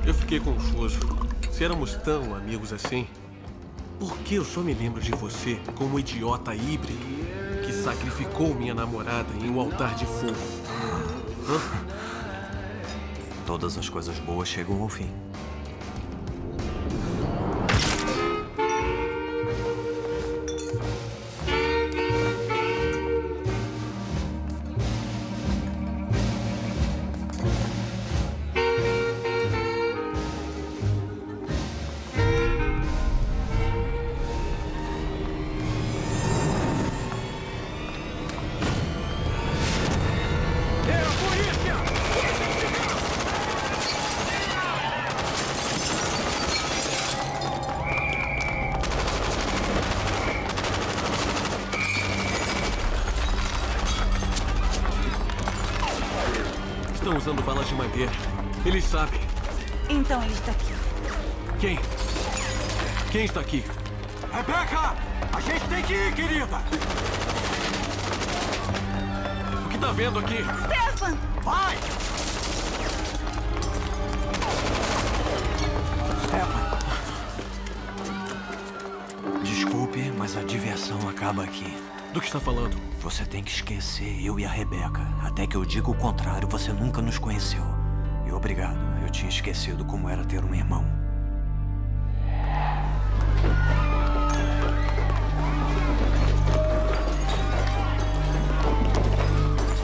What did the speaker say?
Eu fiquei confuso. Se éramos tão amigos assim, por que eu só me lembro de você como um idiota híbrido que sacrificou minha namorada em um altar de fogo? Hã? Todas as coisas boas chegam ao fim. Estão usando balas de madeira. Eles sabem. Então ele está aqui. Quem? Quem está aqui? Rebecca! A gente tem que ir, querida! O que está vendo aqui? Stefan! Vai! Stefan! Desculpe, mas a diversão acaba aqui. Do que está falando? Você tem que esquecer eu e a Rebecca. Até que eu diga o contrário, você nunca nos conheceu. E obrigado, eu tinha esquecido como era ter um irmão.